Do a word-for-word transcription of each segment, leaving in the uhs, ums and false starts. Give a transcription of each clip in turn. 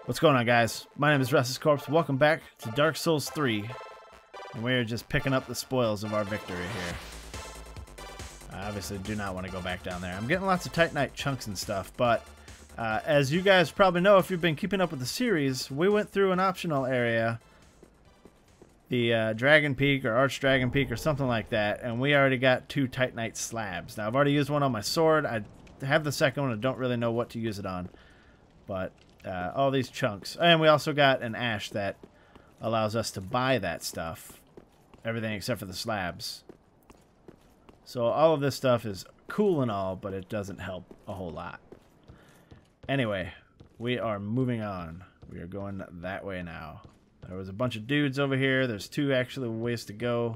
What's going on, guys? My name is Restless Corpse. Welcome back to Dark Souls three. And we're just picking up the spoils of our victory here. I obviously do not want to go back down there. I'm getting lots of Titanite chunks and stuff, but uh, as you guys probably know if you've been keeping up with the series, we went through an optional area, the uh, Dragon Peak or Arch Dragon Peak or something like that, and we already got two Titanite slabs. Now, I've already used one on my sword. I have the second one. I don't really know what to use it on, but uh, all these chunks. And we also got an ash that allows us to buy that stuff, everything except for the slabs. So all of this stuff is cool and all, but it doesn't help a whole lot. Anyway, we are moving on. We are going that way now. There was a bunch of dudes over here. There's two actually ways to go.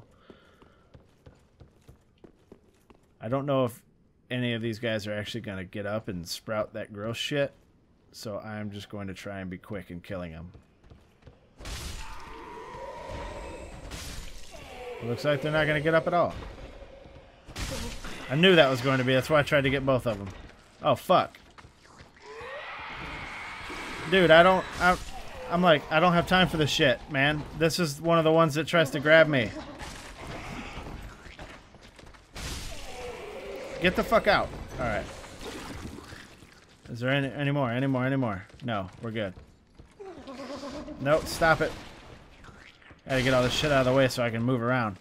I don't know if any of these guys are actually going to get up and sprout that gross shit. So I'm just going to try and be quick in killing them. It looks like they're not going to get up at all. I knew that was going to be. That's why I tried to get both of them. Oh, fuck. Dude, I don't... I, I'm like, I don't have time for this shit, man. This is one of the ones that tries to grab me. Get the fuck out. Alright. Is there any, any more? Any more? Any more? No, we're good. Nope, stop it. Gotta get all this shit out of the way so I can move around.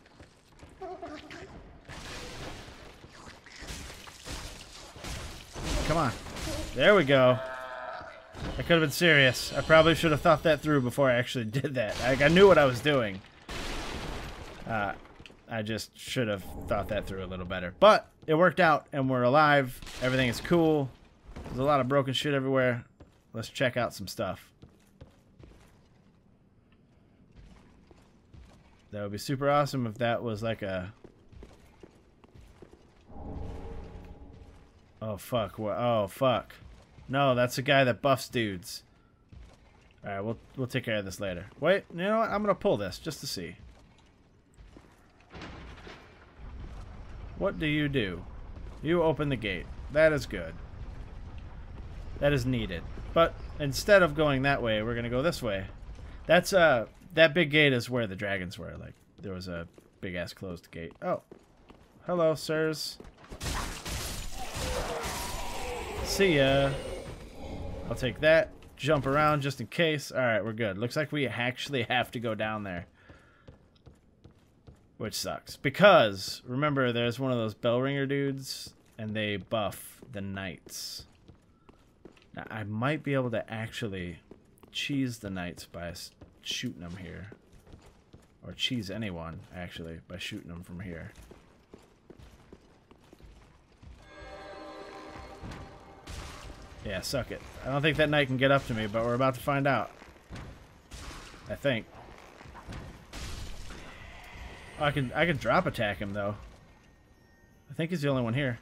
Come on. There we go. I could have been serious. I probably should have thought that through before I actually did that. Like, I knew what I was doing. Uh, I just should have thought that through a little better. But it worked out, and we're alive. Everything is cool. There's a lot of broken shit everywhere. Let's check out some stuff. That would be super awesome if that was like a... Oh, fuck. Oh, fuck. No, that's the guy that buffs dudes. Alright, we'll, we'll take care of this later. Wait, you know what? I'm going to pull this just to see. What do you do? You open the gate. That is good. That is needed. But instead of going that way, we're going to go this way. That's, uh, that big gate is where the dragons were. Like, there was a big-ass closed gate. Oh. Hello, sirs. See ya. I'll take that. Jump around just in case. Alright, we're good. Looks like we actually have to go down there. Which sucks. Because, remember, there's one of those bell ringer dudes, and they buff the knights. Now, I might be able to actually cheese the knights by shooting them here. Or cheese anyone, actually, by shooting them from here. Yeah, suck it. I don't think that knight can get up to me, but we're about to find out. I think. Oh, I can I can drop attack him though. I think he's the only one here.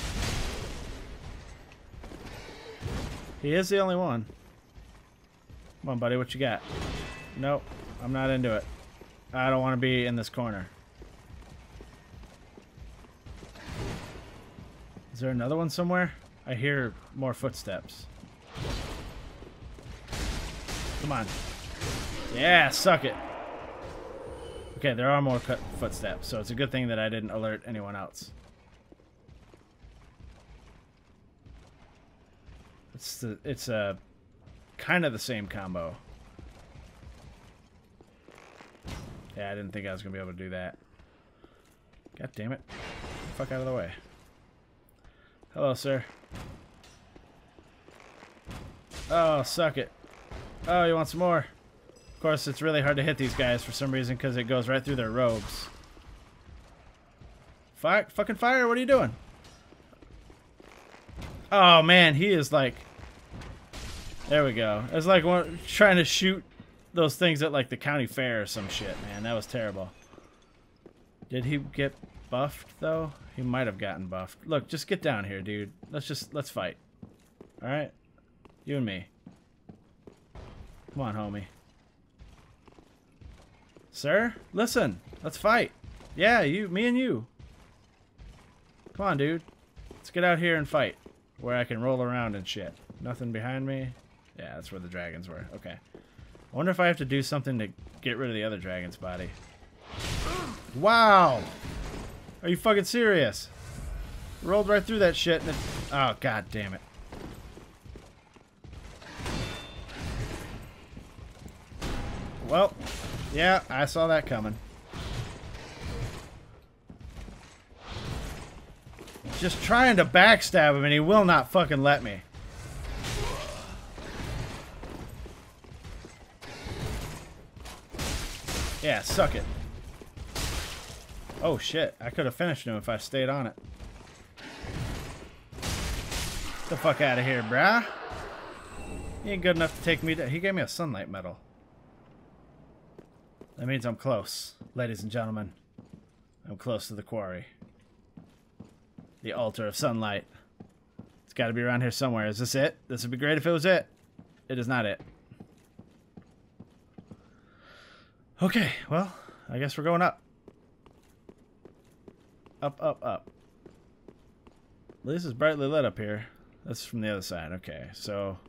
He is the only one. Come on, buddy, what you got? Nope, I'm not into it. I don't want to be in this corner. Is there another one somewhere? I hear more footsteps. Come on. Yeah, suck it. Okay, there are more footsteps, so it's a good thing that I didn't alert anyone else. It's the, it's a kind of the same combo. Yeah, I didn't think I was gonna be able to do that. God damn it! Get the fuck out of the way. Hello, sir. Oh, suck it. Oh, you want some more? Of course, it's really hard to hit these guys for some reason because it goes right through their robes. Fire, fucking fire, what are you doing? Oh, man, he is like... There we go. It's like one, trying to shoot those things at like the county fair or some shit, man. That was terrible. Did he get buffed, though? He might have gotten buffed. Look, just get down here, dude. Let's just, let's fight. Alright? You and me. Come on, homie. Sir? Listen. Let's fight. Yeah, you, me and you. Come on, dude. Let's get out here and fight. Where I can roll around and shit. Nothing behind me. Yeah, that's where the dragons were. Okay. I wonder if I have to do something to get rid of the other dragon's body. Wow! Are you fucking serious? Rolled right through that shit and it... Oh, god damn it. Well, yeah, I saw that coming. Just trying to backstab him and he will not fucking let me. Yeah, suck it. Oh shit, I could have finished him if I stayed on it. Get the fuck out of here, brah. He ain't good enough to take me down. He gave me a sunlight medal. That means I'm close, ladies and gentlemen. I'm close to the quarry. The altar of sunlight. It's got to be around here somewhere. Is this it? This would be great if it was it. It is not it. Okay, well, I guess we're going up. Up, up, up. At least it's brightly lit up here. That's from the other side. Okay, so...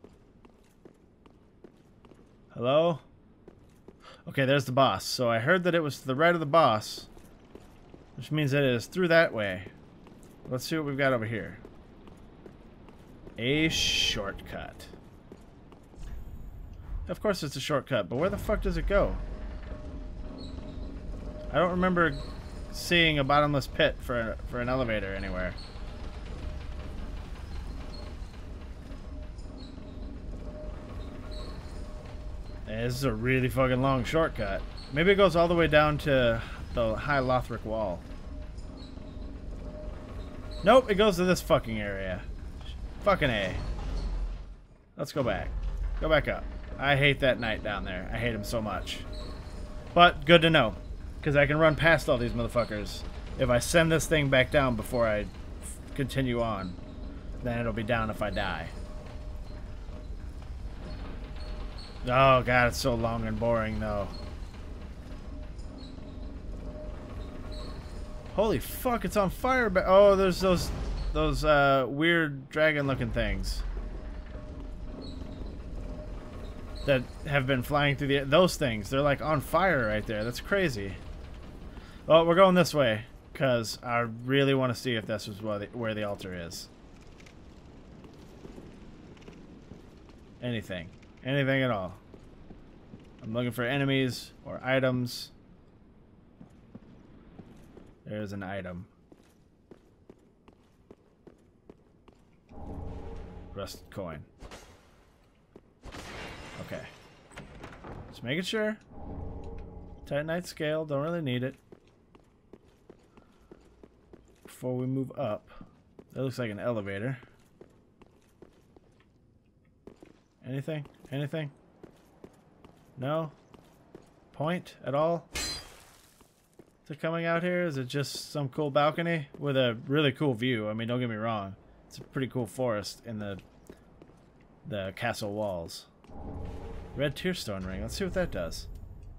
Hello? Okay, there's the boss. So I heard that it was to the right of the boss, which means that it is through that way. Let's see what we've got over here. A shortcut. Of course it's a shortcut, but where the fuck does it go? I don't remember seeing a bottomless pit for, for an elevator anywhere. This is a really fucking long shortcut. Maybe it goes all the way down to the high Lothric wall. Nope, it goes to this fucking area. Fucking A. Let's go back. Go back up. I hate that knight down there. I hate him so much. But good to know. Because I can run past all these motherfuckers. If I send this thing back down before I continue on, then it'll be down if I die. Oh god, it's so long and boring though. Holy fuck, it's on fire. Oh, there's those those uh, weird dragon looking things that have been flying through the... Those things, they're like on fire right there. That's crazy. Well, we're going this way because I really want to see if this is where the, where the altar is. Anything. Anything at all. I'm looking for enemies or items. There's an item. Rusted coin. Okay. Just making sure. Titanite scale, don't really need it. Before we move up. That looks like an elevator. Anything? Anything? No? Point at all? To coming out here? Is it just some cool balcony with a really cool view? I mean, don't get me wrong. It's a pretty cool forest in the the castle walls. Red tearstone ring. Let's see what that does.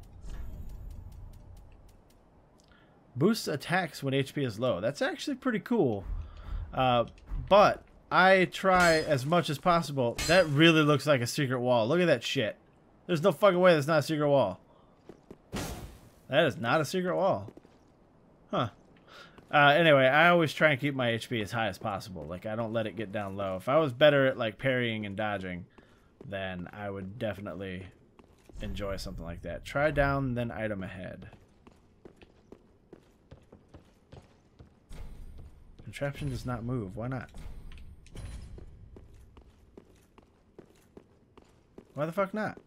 Boosts attacks when H P is low. That's actually pretty cool. Uh, but I try as much as possible. That really looks like a secret wall. Look at that shit. There's no fucking way that's not a secret wall. That is not a secret wall. Huh. Uh, anyway, I always try and keep my H P as high as possible. Like, I don't let it get down low. If I was better at, like, parrying and dodging, then I would definitely enjoy something like that. Try down, then item ahead. Contraption does not move. Why not? Why the fuck not?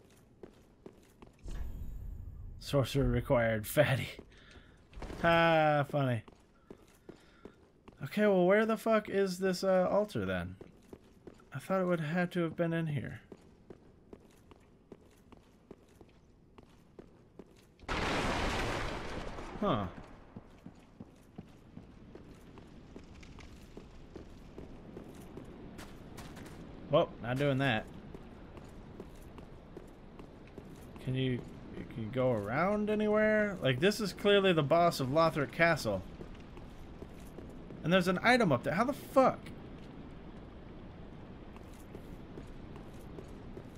Sorcerer required. Fatty. Ha, funny. Okay, well, where the fuck is this uh, altar then? I thought it would have had to have been in here. Huh. Well, not doing that. Can you... Can you go around anywhere? Like, this is clearly the boss of Lothric Castle. And there's an item up there. How the fuck?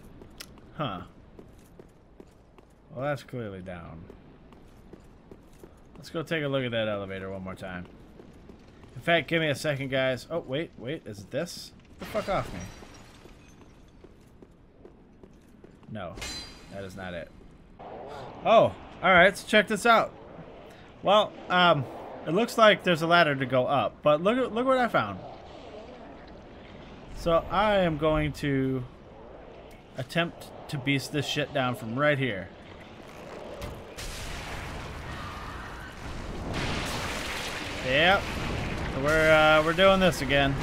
Huh. Well, that's clearly down. Let's go take a look at that elevator one more time. In fact, give me a second, guys. Oh, wait, wait. Is it this? Get the fuck off me. No, that is not it. Oh, alright. Let's check this out. Well, um, it looks like there's a ladder to go up, but look at look what I found. So I am going to attempt to beast this shit down from right here. Yep, we're uh, we're doing this again.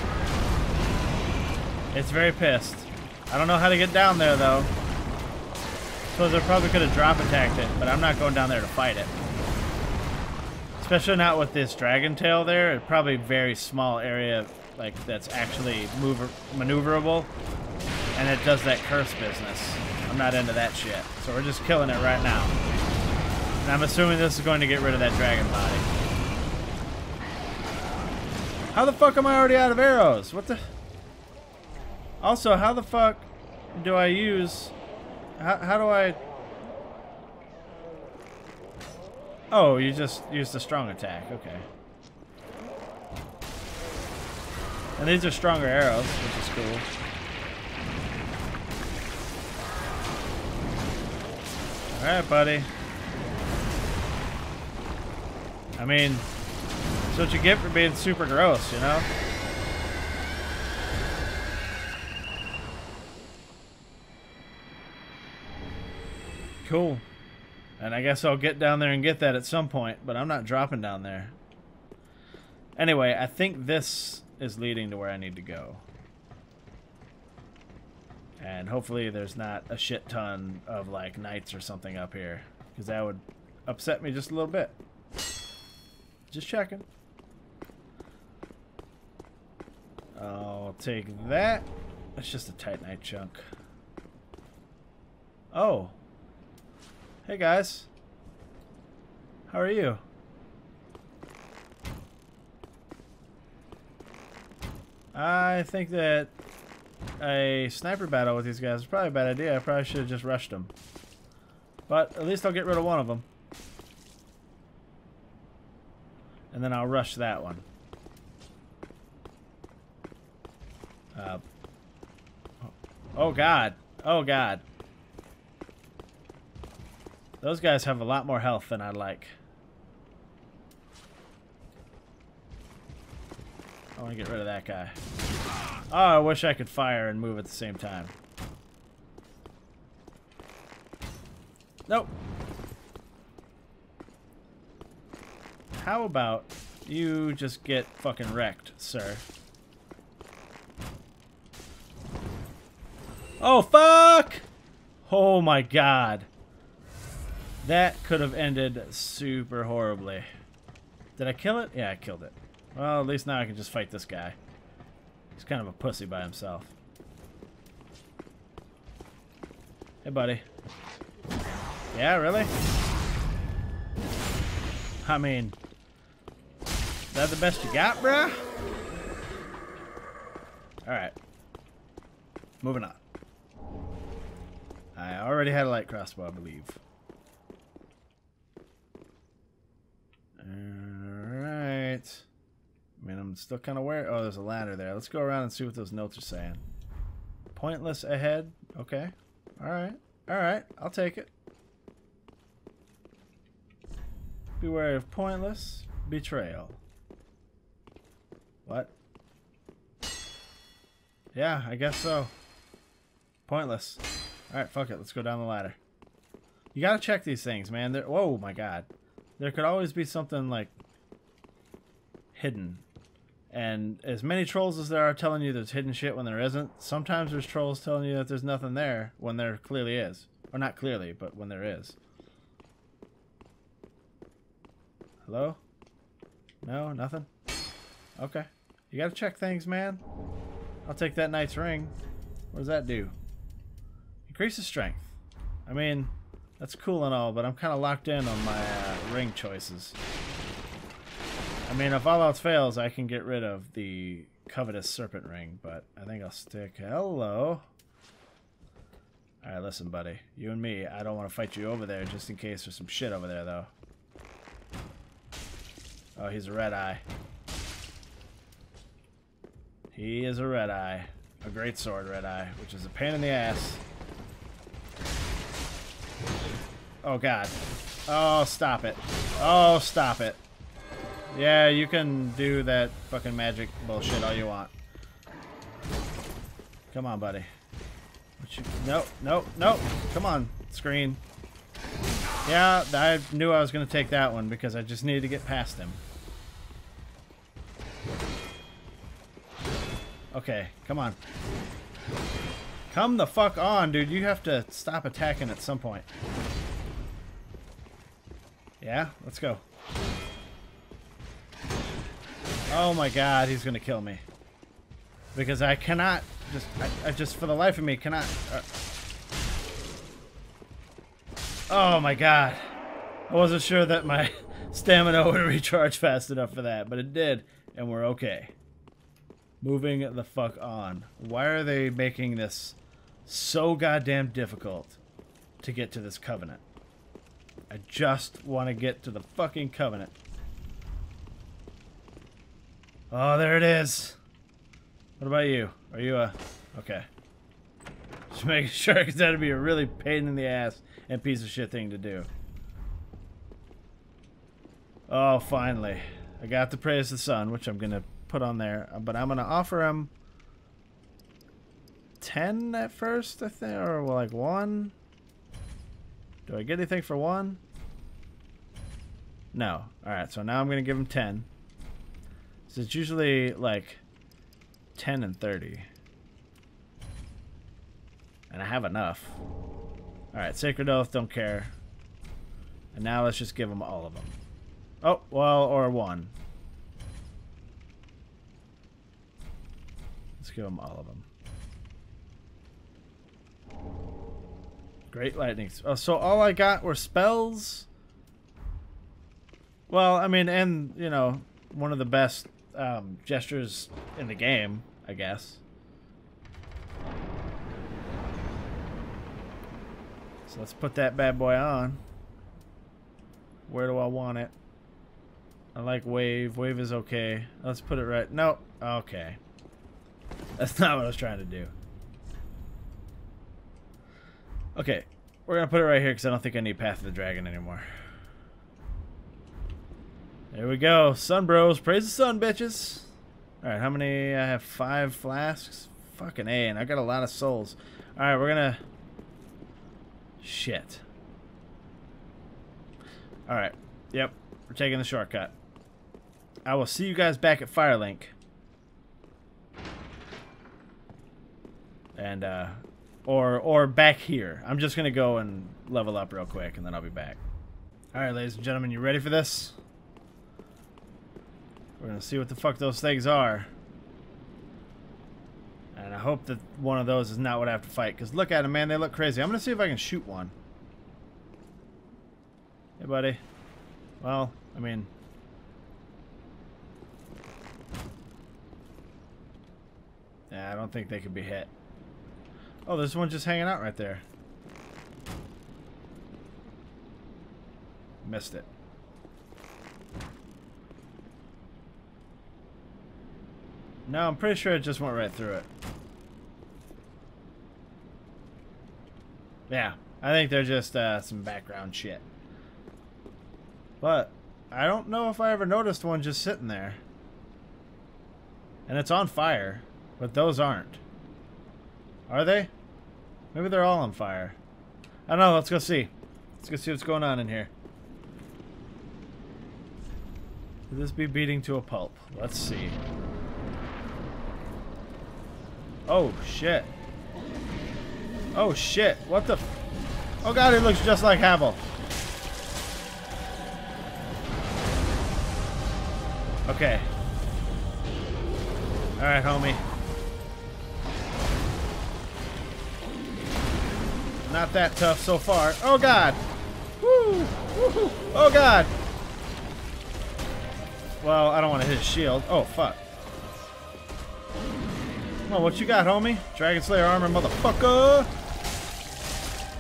It's very pissed. I don't know how to get down there though. Suppose I probably could have drop attacked it, but I'm not going down there to fight it. Especially not with this dragon tail there. It's probably a very small area, like that's actually mover maneuverable, and it does that curse business. I'm not into that shit, so we're just killing it right now. And I'm assuming this is going to get rid of that dragon body. How the fuck am I already out of arrows? What the? Also, how the fuck do I use? How, how do I? Oh, you just use the strong attack. Okay. And these are stronger arrows, which is cool. Alright, buddy. I mean, that's what you get for being super gross, you know? Cool. And I guess I'll get down there and get that at some point, but I'm not dropping down there. Anyway, I think this is leading to where I need to go. And hopefully there's not a shit ton of like knights or something up here, because that would upset me just a little bit. Just checking. I'll take that. That's just a titanite chunk. Oh. Hey guys. How are you? I think that a sniper battle with these guys is probably a bad idea. I probably should have just rushed them. But at least I'll get rid of one of them. And then I'll rush that one. Uh, oh god. Oh god. Those guys have a lot more health than I'd like. I want to get rid of that guy. Oh, I wish I could fire and move at the same time. Nope. How about you just get fucking wrecked, sir? Oh, fuck! Oh my god. That could have ended super horribly. Did I kill it? Yeah, I killed it. Well, at least now I can just fight this guy. He's kind of a pussy by himself. Hey, buddy. Yeah, really? I mean, is that the best you got, bruh? Alright. Moving on. I already had a light crossbow, I believe. Alright. I mean, I'm still kind of aware. Oh, there's a ladder there. Let's go around and see what those notes are saying. Pointless ahead. Okay. Alright. Alright. I'll take it. Beware of pointless betrayal. What? Yeah, I guess so. Pointless. Alright, fuck it. Let's go down the ladder. You gotta check these things, man. They're, whoa, my god. There could always be something, like, hidden. And as many trolls as there are telling you there's hidden shit when there isn't, sometimes there's trolls telling you that there's nothing there when there clearly is. Or not clearly, but when there is. Hello? No? Nothing? Okay. You gotta check things, man. I'll take that knight's ring. What does that do? Increases strength. I mean, that's cool and all, but I'm kind of locked in on my uh, ring choices. I mean, if all else fails, I can get rid of the covetous serpent ring, but I think I'll stick... Hello. Alright, listen, buddy. You and me, I don't want to fight you over there just in case there's some shit over there, though. Oh, he's a red eye. He is a red eye. A great sword red eye, which is a pain in the ass. Oh, God. Oh, stop it. Oh, stop it. Yeah, you can do that fucking magic bullshit all you want. Come on, buddy. What you, nope, nope, nope. Come on, screen. Yeah, I knew I was going to take that one because I just needed to get past him. Okay, come on. Come the fuck on, dude. You have to stop attacking at some point. Yeah, let's go. Oh my god, he's gonna kill me. Because I cannot, just, I, I just, for the life of me, cannot. Uh, oh my god. I wasn't sure that my stamina would recharge fast enough for that, but it did, and we're okay. Moving the fuck on. Why are they making this so goddamn difficult to get to this covenant? I just want to get to the fucking covenant. Oh, there it is. What about you? Are you a... Okay. Just making sure, because that'd be a really pain in the ass and piece of shit thing to do. Oh, finally. I got the Praise the Sun, which I'm going to put on there. But I'm going to offer him ten at first, I think. Or like one. Do I get anything for one? No. Alright, so now I'm going to give him ten. So it's usually like ten and thirty. And I have enough. Alright, Sacred Oath, don't care. And now let's just give him all of them. Oh, well, or one. Let's give him all of them. Great lightning. Oh, so all I got were spells? Well, I mean, and, you know, one of the best um, gestures in the game, I guess. So let's put that bad boy on. Where do I want it? I like wave. Wave is okay. Let's put it right. No. Okay. That's not what I was trying to do. Okay. We're going to put it right here because I don't think I need Path of the Dragon anymore. There we go. Sun bros. Praise the sun, bitches. Alright, how many? I have five flasks. Fucking A, and I got a lot of souls. Alright, we're going to... Shit. Alright. Yep. We're taking the shortcut. I will see you guys back at Firelink. And, uh... Or, or back here. I'm just going to go and level up real quick, and then I'll be back. Alright, ladies and gentlemen, you ready for this? We're going to see what the fuck those things are. And I hope that one of those is not what I have to fight. Because look at them, man. They look crazy. I'm going to see if I can shoot one. Hey, buddy. Well, I mean... Yeah, I don't think they could be hit. Oh, there's one just hanging out right there. Missed it. No, I'm pretty sure it just went right through it. Yeah, I think they're just uh, some background shit. But I don't know if I ever noticed one just sitting there. And it's on fire, but those aren't. Are they? Maybe they're all on fire. I don't know, let's go see. Let's go see what's going on in here. Could this be beating to a pulp? Let's see. Oh, shit. Oh, shit. What the f... Oh, God, he looks just like Havel. Okay. Alright, homie. Not that tough so far. Oh, God. Woo! Woo! Oh, God. Well, I don't want to hit his shield. Oh, fuck. Come on, what you got, homie? Dragonslayer Armour, motherfucker!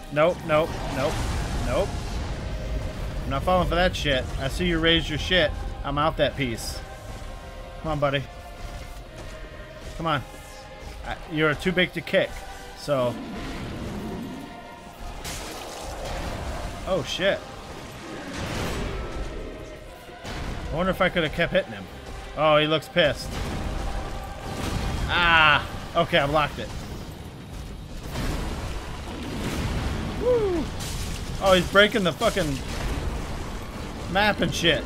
nope, nope, nope, nope. I'm not falling for that shit. I see you raised your shit. I'm out that piece. Come on, buddy. Come on. I, you're too big to kick. So. Oh, shit. I wonder if I could have kept hitting him. Oh, he looks pissed. Ah. Okay, I blocked it. Woo. Oh, he's breaking the fucking map and shit.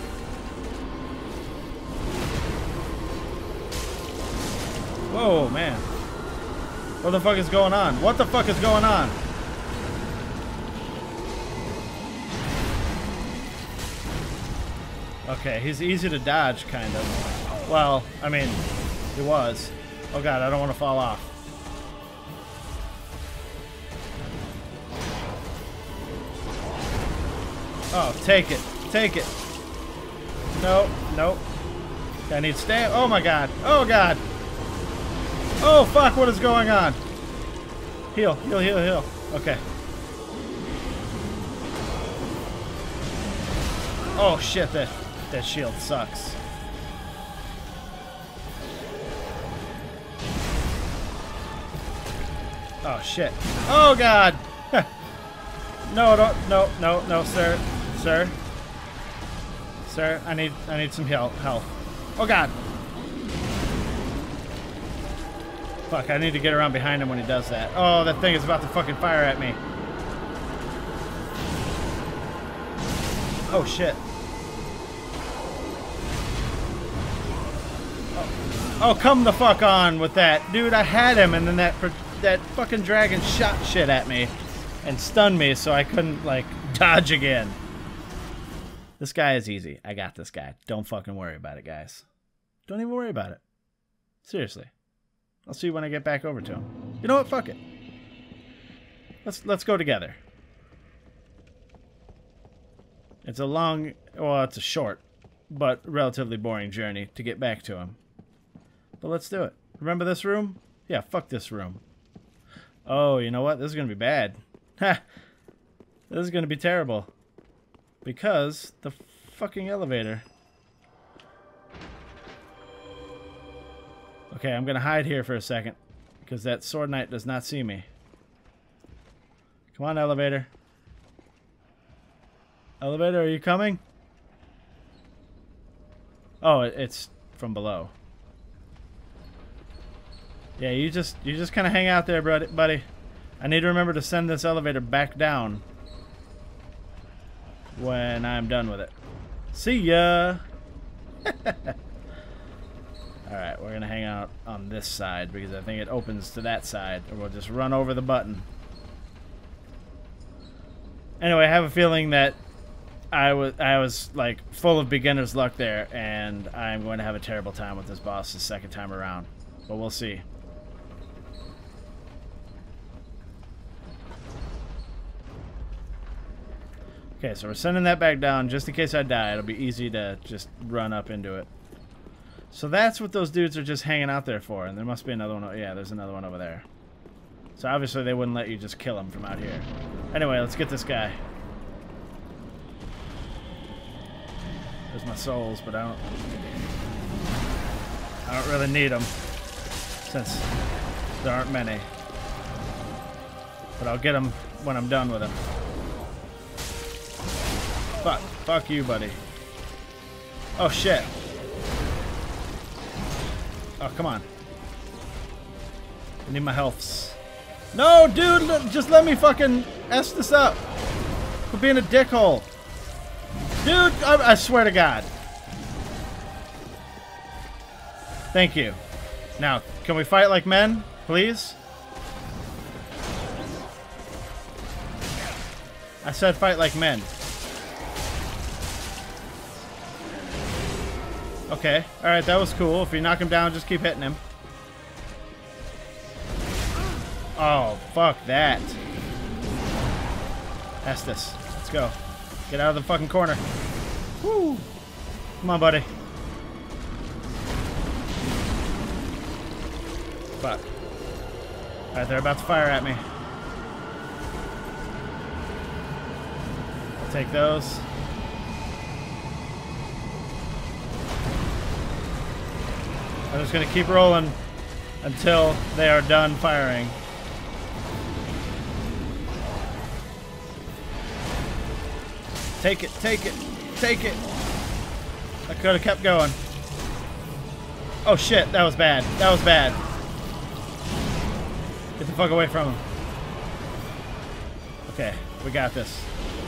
Whoa, man. What the fuck is going on? What the fuck is going on? Okay, he's easy to dodge, kind of. Well, I mean, he was. Oh god, I don't want to fall off. Oh, take it. Take it. No, nope. I need stamina. Oh my god. Oh god. Oh fuck, what is going on? Heal, heal, heal, heal. Okay. Oh shit, that, that shield sucks. Oh shit. Oh god! No, don't, no, no, no, sir. Sir. Sir, I need, I need some heal, health. Oh god! Fuck, I need to get around behind him when he does that. Oh, that thing is about to fucking fire at me. Oh shit. Oh, oh come the fuck on with that. Dude, I had him and then that, that fucking dragon shot shit at me and stunned me so I couldn't, like, dodge again. This guy is easy. I got this guy. Don't fucking worry about it, guys. Don't even worry about it. Seriously. I'll see you when I get back over to him. You know what? Fuck it. Let's let's go together. It's a long, well, it's a short, but relatively boring journey to get back to him. But let's do it. Remember this room? Yeah, fuck this room. Oh, you know what? This is gonna be bad. Ha! This is gonna be terrible. Because the fucking elevator. Okay, I'm gonna hide here for a second because that sword knight does not see me. Come on, elevator. Elevator, are you coming? Oh, it's from below. Yeah, you just you just kind of hang out there, buddy. I need to remember to send this elevator back down when I'm done with it. See ya. Alright, we're gonna hang out on this side because I think it opens to that side, or we'll just run over the button. Anyway, I have a feeling that I was I was like full of beginner's luck there, and I'm going to have a terrible time with this boss the second time around. But we'll see. Okay, so we're sending that back down just in case I die. It'll be easy to just run up into it. So that's what those dudes are just hanging out there for, and there must be another one. Yeah, there's another one over there. So obviously they wouldn't let you just kill him from out here. Anyway, let's get this guy. There's my souls, but I don't I don't really need them since there aren't many. But I'll get them when I'm done with him. Fuck. Fuck you, buddy. Oh shit. Oh, come on. I need my healths. No, dude, just let me fucking S this up. Quit being a dickhole. Dude, I, I swear to God. Thank you. Now, can we fight like men, please? I said fight like men. Okay, alright, that was cool. If you knock him down, just keep hitting him. Oh, fuck that. Estes, let's go. Get out of the fucking corner. Woo! Come on, buddy. Fuck. Alright, they're about to fire at me. take those. I'm just gonna keep rolling until they are done firing. Take it, take it, take it. I could have kept going. Oh shit, that was bad. That was bad. Get the fuck away from him. Okay, we got this.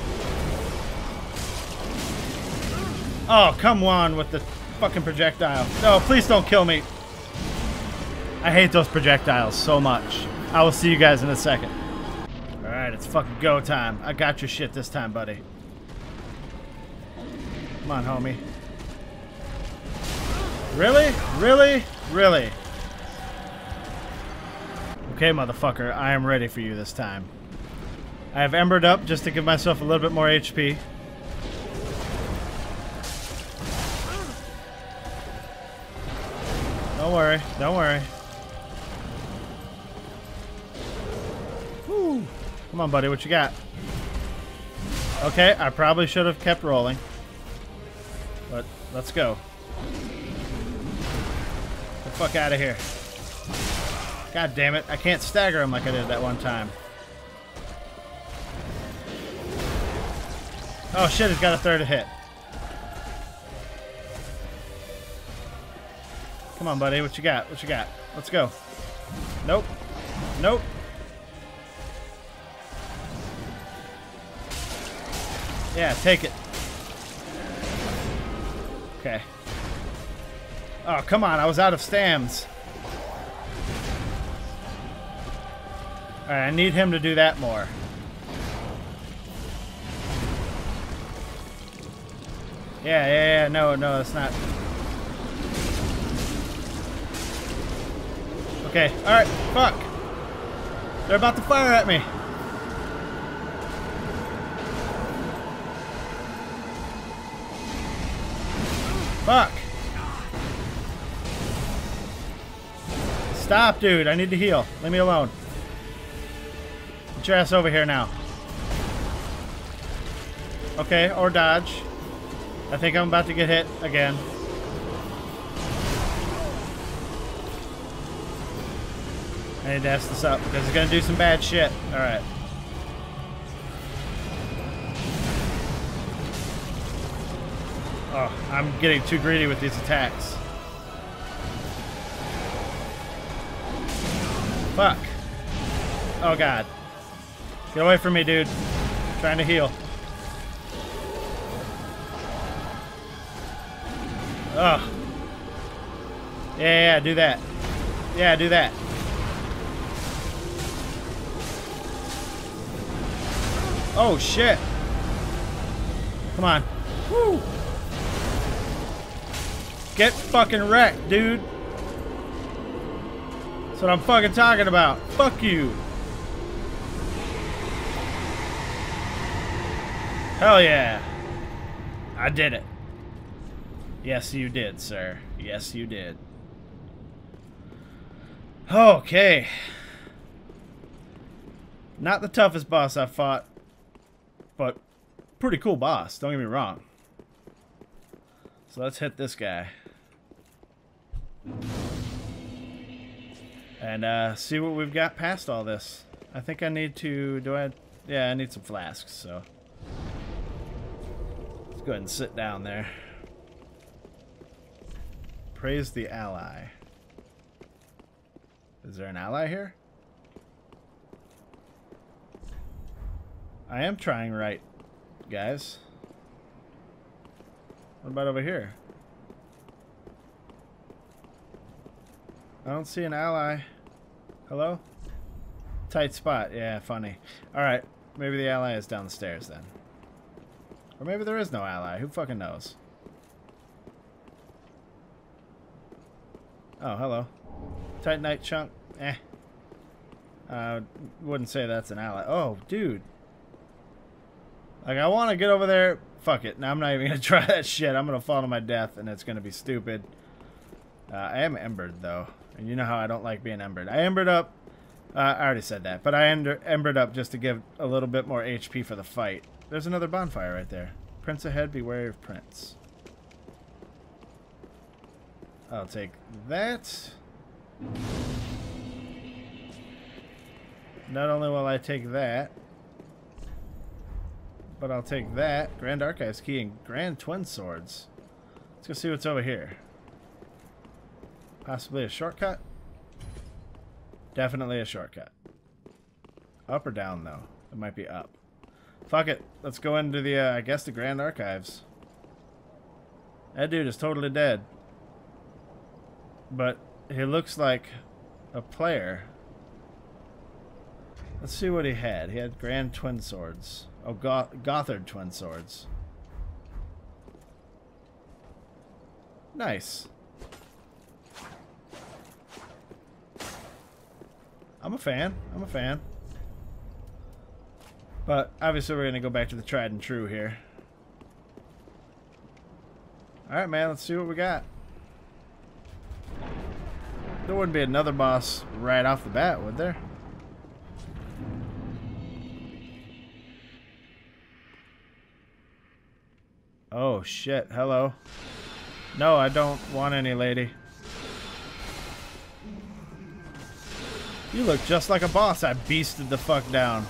Oh, come on with the fucking projectile. No, please don't kill me. I hate those projectiles so much. I will see you guys in a second. Alright, it's fucking go time. I got your shit this time, buddy. Come on, homie. Really? Really? Really? Okay, motherfucker. I am ready for you this time. I have embered up just to give myself a little bit more H P. Don't worry. Don't worry. Woo. Come on, buddy. What you got? Okay, I probably should have kept rolling. But let's go. Get the fuck out of here. God damn it. I can't stagger him like I did that one time. Oh shit, he's got a third hit. Come on, buddy. What you got? What you got? Let's go. Nope. Nope. Yeah, take it. Okay. Oh, come on. I was out of stams. Alright, I need him to do that more. Yeah, yeah, yeah. No, no, it's not. Okay, alright. Fuck. They're about to fire at me. Fuck. Stop, dude. I need to heal. Leave me alone. Get your ass over here now. Okay, or dodge. I think I'm about to get hit again. I need to ask this up because it's going to do some bad shit. Alright. Oh, I'm getting too greedy with these attacks. Fuck. Oh god. Get away from me, dude. I'm trying to heal. Oh. Yeah, yeah, do that. Yeah, do that. Oh, shit. Come on. Woo. Get fucking wrecked, dude. That's what I'm fucking talking about. Fuck you. Hell yeah. I did it. Yes, you did, sir. Yes, you did. Okay. Not the toughest boss I've fought, but pretty cool boss. Don't get me wrong. So let's hit this guy. And uh, see what we've got past all this. I think I need to... Do I... Yeah, I need some flasks, so... Let's go ahead and sit down there. Praise the ally. Is there an ally here? I am trying right, guys. What about over here? I don't see an ally. Hello? Tight spot. Yeah, funny. Alright, maybe the ally is down the stairs then. Or maybe there is no ally. Who fucking knows? Oh, hello. Titanite chunk. Eh. I wouldn't say that's an ally. Oh, dude. Like, I want to get over there. Fuck it. Now I'm not even going to try that shit. I'm going to fall to my death, and it's going to be stupid. Uh, I am embered, though. And you know how I don't like being embered. I embered up. Uh, I already said that. But I ender embered up just to give a little bit more H P for the fight. there's another bonfire right there. Prince ahead, beware of Prince. I'll take that. Not only will I take that, but I'll take that. Grand Archives Key and Grand Twin Swords. Let's go see what's over here. Possibly a shortcut? Definitely a shortcut. Up or down, though? It might be up. Fuck it. Let's go into the, uh, I guess, the Grand Archives. That dude is totally dead. But he looks like a player. Let's see what he had. He had Grand Twin Swords. Oh, Goth Gothard Twin Swords. Nice. I'm a fan. I'm a fan. But obviously we're going to go back to the tried and true here. Alright, man. Let's see what we got. There wouldn't be another boss right off the bat, would there? Oh, shit. Hello. No, I don't want any, lady. You look just like a boss I beasted the fuck down.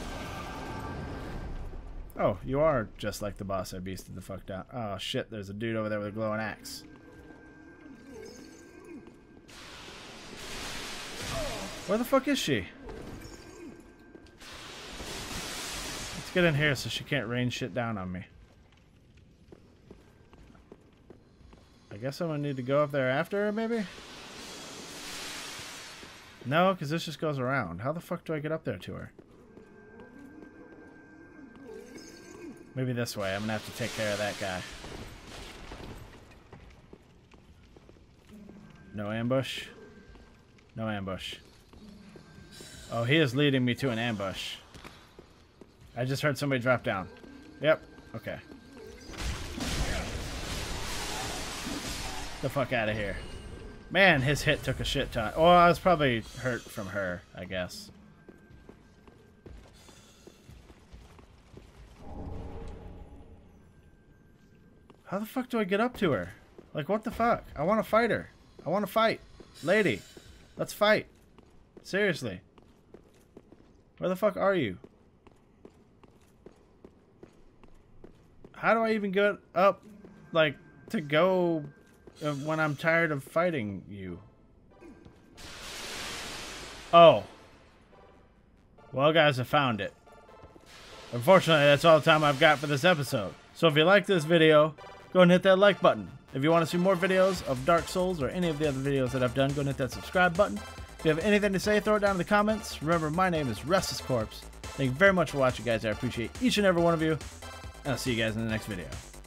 Oh, you are just like the boss I beasted the fuck down. Oh, shit. There's a dude over there with a glowing axe. Where the fuck is she? Let's get in here so she can't rain shit down on me. I guess I'm gonna need to go up there after her, maybe? No, because this just goes around. How the fuck do I get up there to her? Maybe this way. I'm gonna have to take care of that guy. No ambush? No ambush. Oh, he is leading me to an ambush. I just heard somebody drop down. Yep. Okay. The fuck out of here. Man, his hit took a shit ton. Oh, I was probably hurt from her, I guess. How the fuck do I get up to her? Like, what the fuck? I want to fight her. I want to fight. Lady, let's fight. Seriously. Where the fuck are you? How do I even get up, like, to go uh, when I'm tired of fighting you? Oh. Well, guys, I found it. Unfortunately, that's all the time I've got for this episode. So if you like this video, go and hit that like button. If you want to see more videos of Dark Souls or any of the other videos that I've done, go and hit that subscribe button. If you have anything to say, throw it down in the comments. Remember, my name is Restless Corpse. Thank you very much for watching, guys. I appreciate each and every one of you. And I'll see you guys in the next video.